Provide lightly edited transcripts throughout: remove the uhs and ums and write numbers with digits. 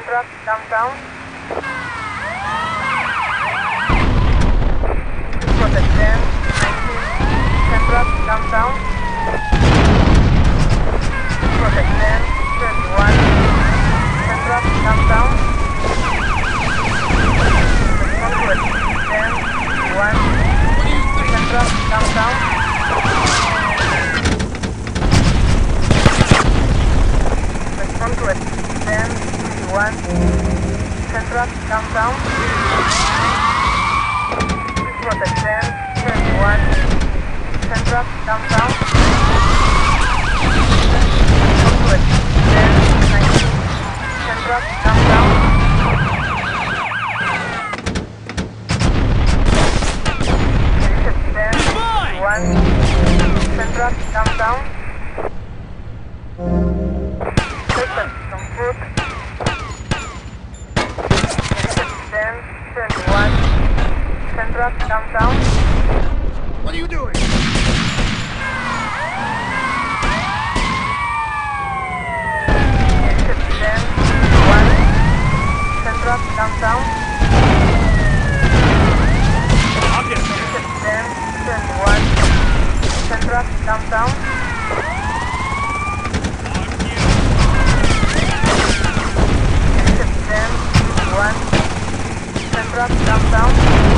Central, downtown. Protect 10, 19. Central, downtown. Protect 10, 21. Central, downtown. Respond to it. 10, 1. Central, downtown. Respond to it. 10, 21. Central, downtown. Protect 10, 21. Central, downtown. Respond to it. 10, 19. Central, downtown. Central, downtown. Listen, some food. 10, 21. Central, downtown. What are you doing? 10, 21. Central, downtown. I'll get him. 10, 21. Central, downtown. Exit 10, 1. Central, downtown.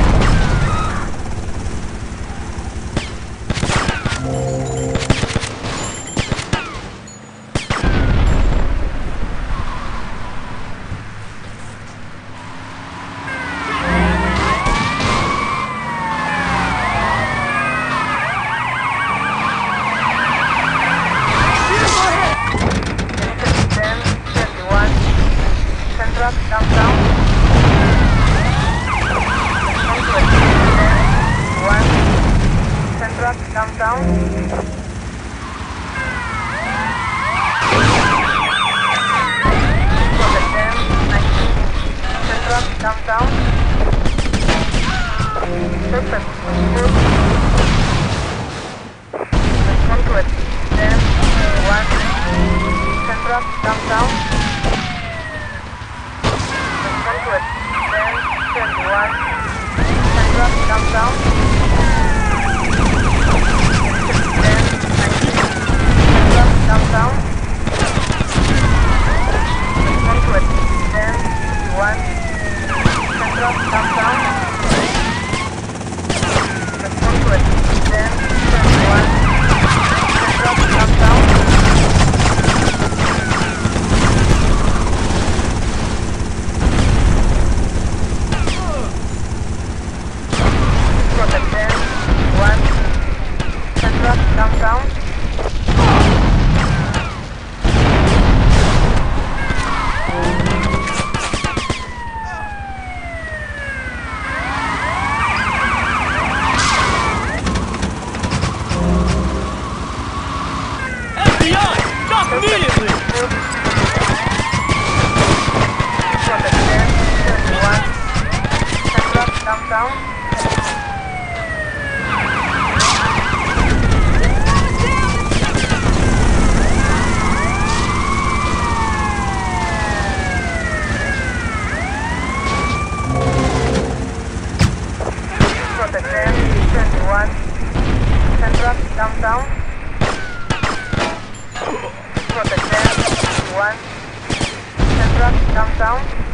Downtown. Central, downtown. Central, downtown. Perfect. Respond to it. 10, 1. Central, downtown. 10, 21. Central, downtown. 10, 19. Central, downtown. Respond to it. 10, 21. Central, downtown. Respond to it. 10, 21. Central, downtown. Downtown. F.B.I. Stop immediately! Protect 10, 21. Central, downtown. Protect 10, 21. Central, downtown. Protect 10, 21. Central, downtown.